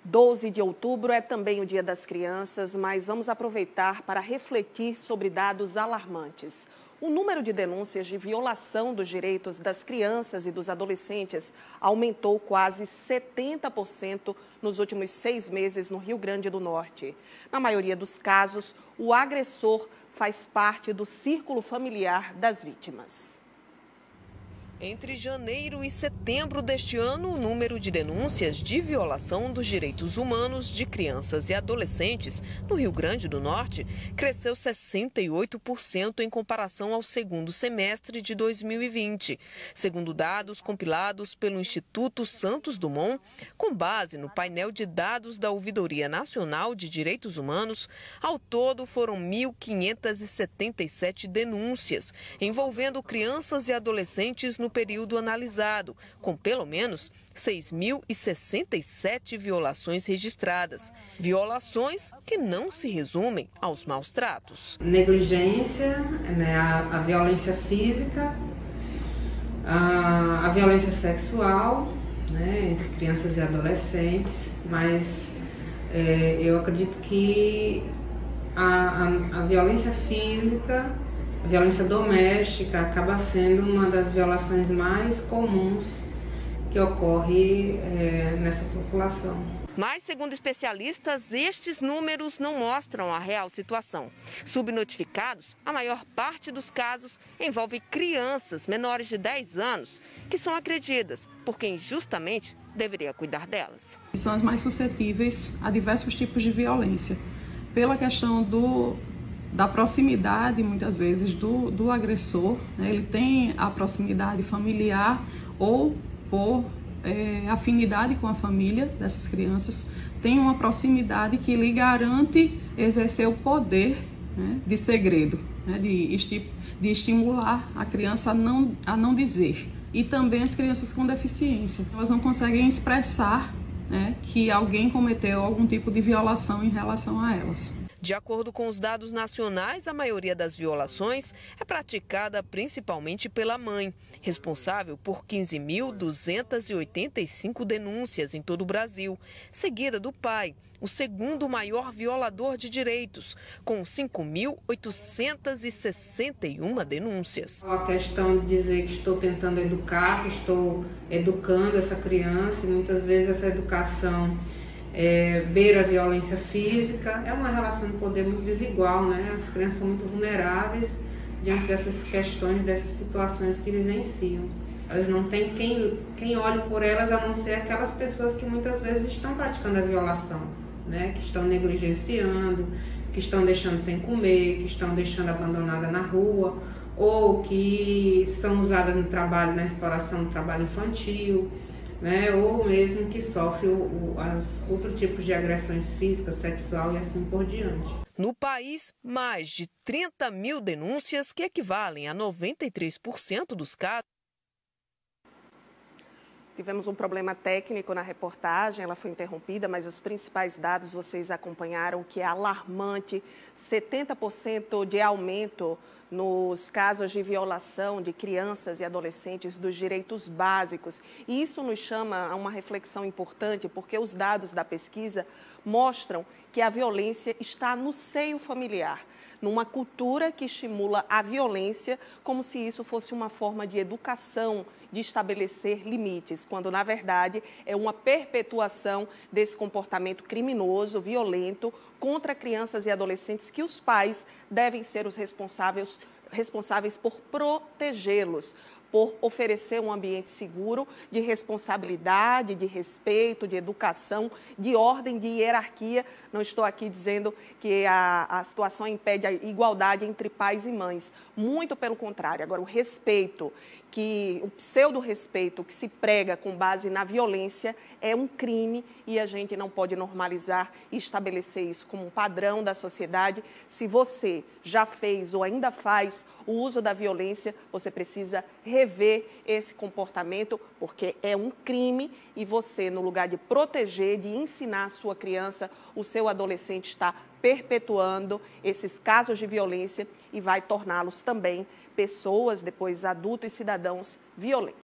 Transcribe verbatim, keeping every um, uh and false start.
doze de outubro é também o Dia das Crianças, mas vamos aproveitar para refletir sobre dados alarmantes. O número de denúncias de violação dos direitos das crianças e dos adolescentes aumentou quase setenta por cento nos últimos seis meses no Rio Grande do Norte. Na maioria dos casos, o agressor faz parte do círculo familiar das vítimas. Entre janeiro e setembro deste ano, o número de denúncias de violação dos direitos humanos de crianças e adolescentes no Rio Grande do Norte cresceu sessenta e oito por cento em comparação ao segundo semestre de dois mil e vinte. Segundo dados compilados pelo Instituto Santos Dumont, com base no painel de dados da Ouvidoria Nacional de Direitos Humanos, ao todo foram mil quinhentas e setenta e sete denúncias envolvendo crianças e adolescentes no período analisado, com pelo menos seis mil e sessenta e sete violações registradas. Violações que não se resumem aos maus tratos. Negligência, né, a, a violência física, a, a violência sexual, né, entre crianças e adolescentes, mas é, eu acredito que a, a, a violência física, a violência doméstica acaba sendo uma das violações mais comuns que ocorre é, nessa população. Mas, segundo especialistas, estes números não mostram a real situação. Subnotificados, a maior parte dos casos envolve crianças menores de dez anos que são agredidas por quem justamente deveria cuidar delas. São as mais suscetíveis a diversos tipos de violência, pela questão do da proximidade, muitas vezes, do, do agressor, né? Ele tem a proximidade familiar ou por é, afinidade com a família dessas crianças, tem uma proximidade que lhe garante exercer o poder, né, de segredo, né, de, esti de estimular a criança a não, a não dizer. E também as crianças com deficiência, elas não conseguem expressar, né, que alguém cometeu algum tipo de violação em relação a elas. De acordo com os dados nacionais, a maioria das violações é praticada principalmente pela mãe, responsável por quinze mil duzentas e oitenta e cinco denúncias em todo o Brasil, seguida do pai, o segundo maior violador de direitos, com cinco mil oitocentas e sessenta e uma denúncias. A questão de dizer que estou tentando educar, que estou educando essa criança, e muitas vezes essa educação É, beira a violência física, é uma relação de poder muito desigual, né? As crianças são muito vulneráveis diante dessas questões, dessas situações que vivenciam. Elas não têm quem, quem olhe por elas, a não ser aquelas pessoas que muitas vezes estão praticando a violação, né? Que estão negligenciando, que estão deixando sem comer, que estão deixando abandonada na rua, ou que são usadas no trabalho, na exploração do trabalho infantil, né, ou mesmo que sofre o, o, as, outros tipos de agressões físicas, sexual e assim por diante. No país, mais de trinta mil denúncias, que equivalem a noventa e três por cento dos casos. Tivemos um problema técnico na reportagem, ela foi interrompida, mas os principais dados vocês acompanharam, que é alarmante, setenta por cento de aumento nos casos de violação de crianças e adolescentes dos direitos básicos. E isso nos chama a uma reflexão importante, porque os dados da pesquisa mostram que a violência está no seio familiar, numa cultura que estimula a violência como se isso fosse uma forma de educação, de estabelecer limites, quando, na verdade, é uma perpetuação desse comportamento criminoso, violento, contra crianças e adolescentes, que os pais devem ser os responsáveis, responsáveis por protegê-los, por oferecer um ambiente seguro, de responsabilidade, de respeito, de educação, de ordem, de hierarquia. Não estou aqui dizendo que a, a situação impede a igualdade entre pais e mães. Muito pelo contrário. Agora, o respeito, que o pseudo-respeito que se prega com base na violência é um crime e a gente não pode normalizar e estabelecer isso como um padrão da sociedade. Se você já fez ou ainda faz o uso da violência, você precisa rever esse comportamento, porque é um crime e você, no lugar de proteger, de ensinar a sua criança, o seu adolescente está perpetuando esses casos de violência e vai torná-los também pessoas, depois adultos e cidadãos violentos.